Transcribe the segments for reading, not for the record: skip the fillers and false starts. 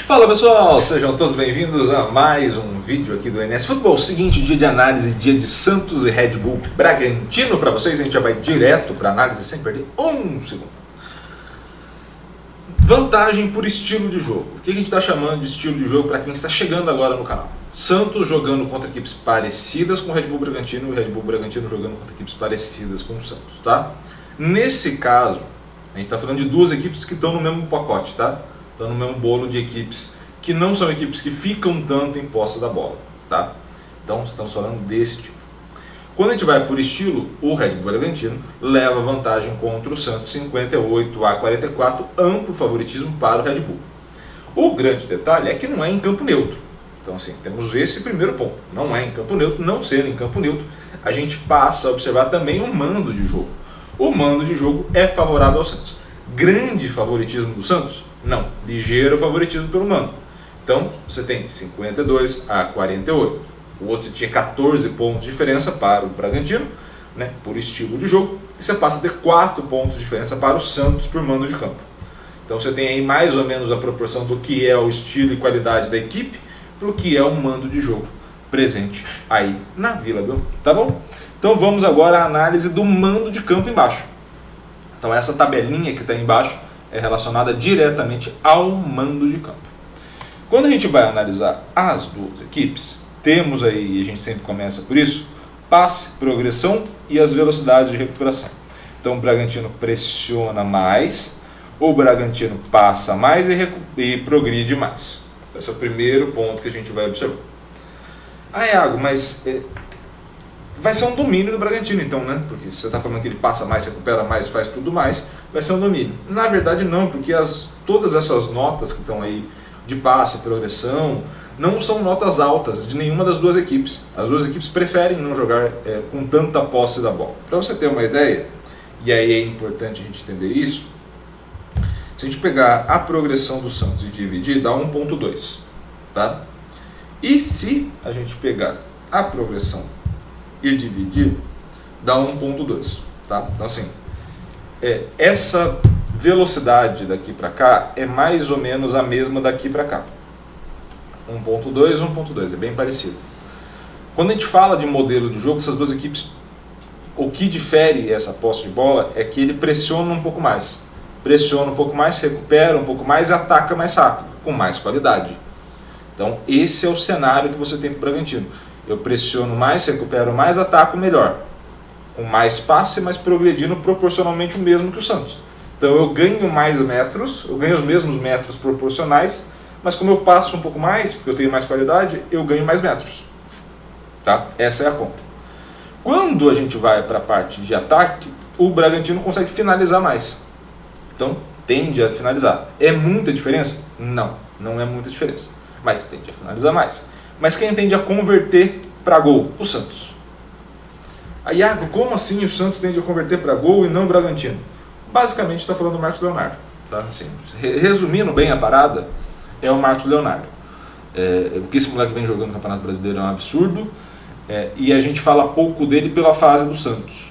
Fala pessoal, sejam todos bem-vindos a mais um vídeo aqui do NS Futebol. Seguinte, dia de análise, dia de Santos e Red Bull Bragantino para vocês. A gente já vai direto para análise sem perder um segundo. Vantagem por estilo de jogo. O que a gente está chamando de estilo de jogo para quem está chegando agora no canal? Santos jogando contra equipes parecidas com o Red Bull Bragantino e o Red Bull Bragantino jogando contra equipes parecidas com o Santos, tá? Nesse caso, a gente está falando de duas equipes que estão no mesmo pacote, tá? Estão no mesmo bolo de equipes que não são equipes que ficam tanto em posse da bola, tá? Então, estamos falando desse tipo. Quando a gente vai por estilo, o Red Bull Bragantino leva vantagem contra o Santos 58-44, amplo favoritismo para o Red Bull. O grande detalhe é que não é em campo neutro. Então, assim, temos esse primeiro ponto. Não é em campo neutro, não sendo em campo neutro, a gente passa a observar também o mando de jogo. O mando de jogo é favorável ao Santos. Grande favoritismo do Santos? Não, ligeiro favoritismo pelo mando. Então, você tem 52-48. O outro tinha 14 pontos de diferença para o Bragantino, né, por estilo de jogo. E você passa a ter 4 pontos de diferença para o Santos por mando de campo. Então, você tem aí mais ou menos a proporção do que é o estilo e qualidade da equipe para o que é o mando de jogo presente aí na Vila Belmiro, tá bom? Então, vamos agora à análise do mando de campo embaixo. Então, essa tabelinha que está embaixo é relacionada diretamente ao mando de campo. Quando a gente vai analisar as duas equipes, temos aí, e a gente sempre começa por isso, passe, progressão e as velocidades de recuperação. Então o Bragantino pressiona mais, o Bragantino passa mais e progride mais. Esse é o primeiro ponto que a gente vai observar. Ah, Iago, mas vai ser um domínio do Bragantino então, né? Porque se você está falando que ele passa mais, recupera mais, faz tudo mais, vai ser um domínio. Na verdade não, porque todas essas notas que estão aí de passe, progressão, não são notas altas de nenhuma das duas equipes. As duas equipes preferem não jogar com tanta posse da bola. Para você ter uma ideia, e aí é importante a gente entender isso, se a gente pegar a progressão do Santos e dividir, dá 1.2, tá? E se a gente pegar a progressão e dividir, dá 1.2, tá? Então assim, essa velocidade daqui para cá é mais ou menos a mesma daqui para cá. 1.2, 1.2, é bem parecido. Quando a gente fala de modelo de jogo, essas duas equipes, o que difere essa posse de bola é que ele pressiona um pouco mais. Pressiona um pouco mais, recupera um pouco mais e ataca mais rápido, com mais qualidade. Então esse é o cenário que você tem para o Bragantino. Eu pressiono mais, recupero mais, ataco melhor. Com mais passe, mas progredindo proporcionalmente o mesmo que o Santos. Então eu ganho mais metros, eu ganho os mesmos metros proporcionais, mas como eu passo um pouco mais, porque eu tenho mais qualidade, eu ganho mais metros. Tá? Essa é a conta. Quando a gente vai para a parte de ataque, o Bragantino consegue finalizar mais. Então tende a finalizar. É muita diferença? Não, não é muita diferença. Mas tende a finalizar mais. Mas quem tende a converter para gol? O Santos. Aí, Iago, como assim o Santos tende a converter para gol e não o Bragantino? Basicamente está falando do Marcos Leonardo. Tá? Assim, resumindo bem a parada, é o Marcos Leonardo. O que esse moleque vem jogando no Campeonato Brasileiro é um absurdo. E a gente fala pouco dele pela fase do Santos.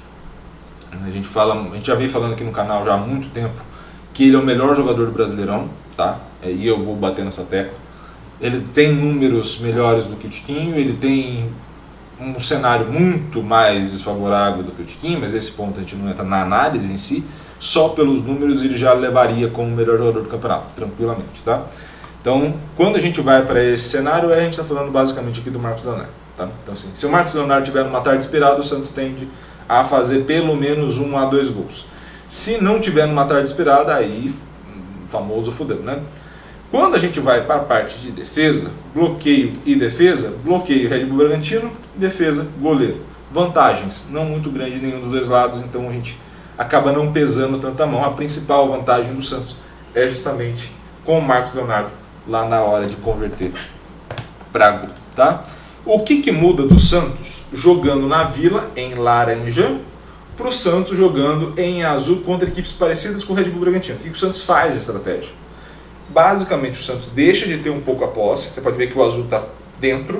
A gente já vem falando aqui no canal já há muito tempo que ele é o melhor jogador do Brasileirão. Tá? E eu vou bater nessa tecla. Ele tem números melhores do que o Tiquinho, ele tem um cenário muito mais desfavorável do que o Tiquinho, mas esse ponto a gente não entra na análise em si. Só pelos números ele já levaria como o melhor jogador do campeonato, tranquilamente, tá? Então, quando a gente vai para esse cenário, a gente está falando basicamente aqui do Marcos Leonardo, tá? Então, assim, se o Marcos Leonardo tiver numa tarde inspirada, o Santos tende a fazer pelo menos 1 a 2 gols. Se não tiver numa tarde inspirada, aí, famoso fudeu, né? Quando a gente vai para a parte de defesa, bloqueio e defesa, bloqueio Red Bull Bragantino, defesa goleiro. Vantagens, não muito grande em nenhum dos dois lados, então a gente acaba não pesando tanta mão. A principal vantagem do Santos é justamente com o Marcos Leonardo lá na hora de converter para gol, tá? O que muda do Santos jogando na Vila em laranja para o Santos jogando em azul contra equipes parecidas com o Red Bull Bragantino? O que o Santos faz de estratégia? Basicamente o Santos deixa de ter um pouco a posse. Você pode ver que o azul está dentro,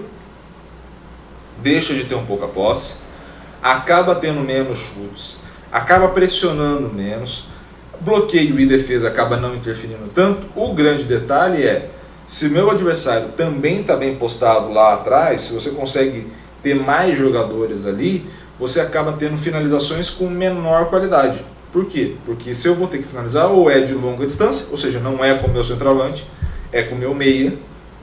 deixa de ter um pouco a posse, acaba tendo menos chutes, acaba pressionando menos, bloqueio e defesa acaba não interferindo tanto. O grande detalhe é, Se meu adversário também está bem postado lá atrás, se você consegue ter mais jogadores ali, você acaba tendo finalizações com menor qualidade. Por quê? Porque se eu vou ter que finalizar, ou é de longa distância, ou seja, não é com o meu centroavante, é com o meu meia,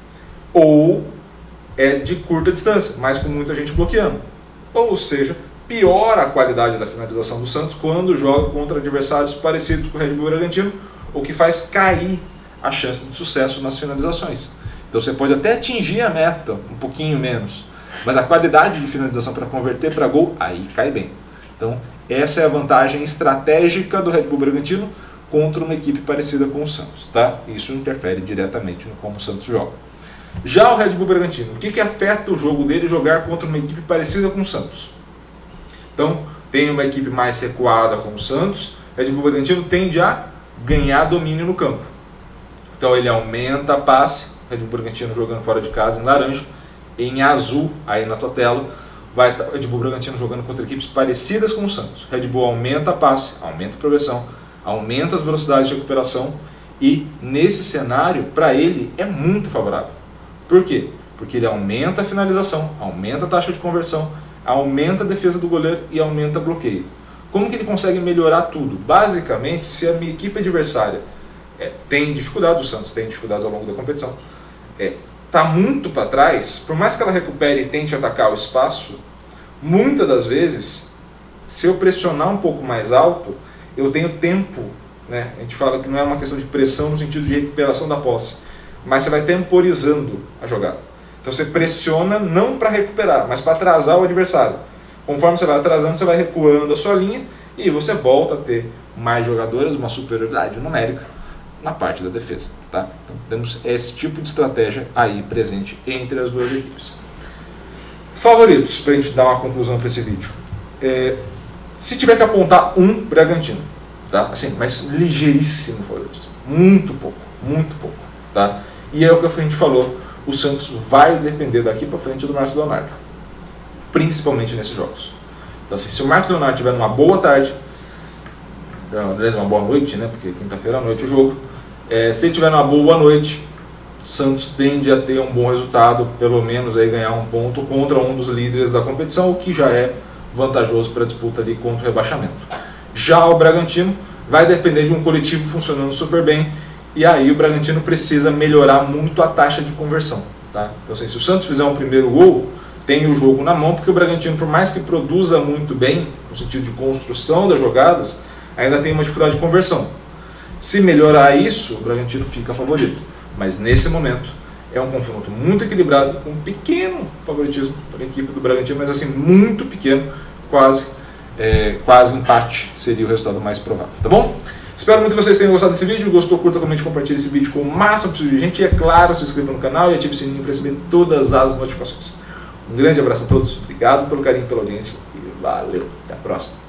ou é de curta distância, mas com muita gente bloqueando. Ou seja, piora a qualidade da finalização do Santos quando joga contra adversários parecidos com o Red Bull Bragantino, o que faz cair a chance de sucesso nas finalizações. Então você pode até atingir a meta um pouquinho menos, mas a qualidade de finalização para converter para gol, aí cai bem. Então essa é a vantagem estratégica do Red Bull Bragantino contra uma equipe parecida com o Santos, tá? Isso interfere diretamente no como o Santos joga. Já o Red Bull Bragantino, o que afeta o jogo dele jogar contra uma equipe parecida com o Santos? Então, tem uma equipe mais recuada com o Santos, o Red Bull Bragantino tende a ganhar domínio no campo. Então ele aumenta a passe, Red Bull Bragantino jogando fora de casa em laranja, em azul, aí na tua tela, vai estar o Red Bull Bragantino jogando contra equipes parecidas com o Santos. Red Bull aumenta a passe, aumenta a progressão, aumenta as velocidades de recuperação e nesse cenário, para ele, é muito favorável. Por quê? Porque ele aumenta a finalização, aumenta a taxa de conversão, aumenta a defesa do goleiro e aumenta o bloqueio. Como que ele consegue melhorar tudo? Basicamente, se a minha equipe adversária tem dificuldades, o Santos tem dificuldades ao longo da competição, está muito para trás, por mais que ela recupere e tente atacar o espaço, muitas das vezes, se eu pressionar um pouco mais alto, eu tenho tempo, né? A gente fala que não é uma questão de pressão no sentido de recuperação da posse, mas você vai temporizando a jogada. Então você pressiona não para recuperar, mas para atrasar o adversário. Conforme você vai atrasando, você vai recuando a sua linha e você volta a ter mais jogadores, uma superioridade numérica na parte da defesa. Tá? Então temos esse tipo de estratégia aí presente entre as duas equipes. Favoritos, para a gente dar uma conclusão para esse vídeo. Se tiver que apontar um, Bragantino. Tá? Assim, mas ligeiríssimo favorito. Muito pouco, muito pouco. Tá? E é o que a gente falou, o Santos vai depender daqui para frente do Marcos Leonardo, principalmente nesses jogos. Então assim, se o Marcos Leonardo tiver uma boa tarde, aliás, uma boa noite, né, porque quinta-feira à noite o jogo, se ele tiver uma boa noite, Santos tende a ter um bom resultado, pelo menos aí ganhar um ponto contra um dos líderes da competição, o que já é vantajoso para a disputa ali contra o rebaixamento. Já o Bragantino vai depender de um coletivo funcionando super bem, e aí o Bragantino precisa melhorar muito a taxa de conversão. Tá? Então assim, se o Santos fizer um primeiro gol, tem o jogo na mão, porque o Bragantino, por mais que produza muito bem, no sentido de construção das jogadas, ainda tem uma dificuldade de conversão. Se melhorar isso, o Bragantino fica favorito. Mas nesse momento é um confronto muito equilibrado, com um pequeno favoritismo para a equipe do Bragantino, mas assim, muito pequeno, quase empate seria o resultado mais provável. Tá bom? Espero muito que vocês tenham gostado desse vídeo. Gostou, curta, comente, compartilhe esse vídeo com o máximo possível de gente. E é claro, se inscreva no canal e ative o sininho para receber todas as notificações. Um grande abraço a todos, obrigado pelo carinho, pela audiência e valeu, até a próxima.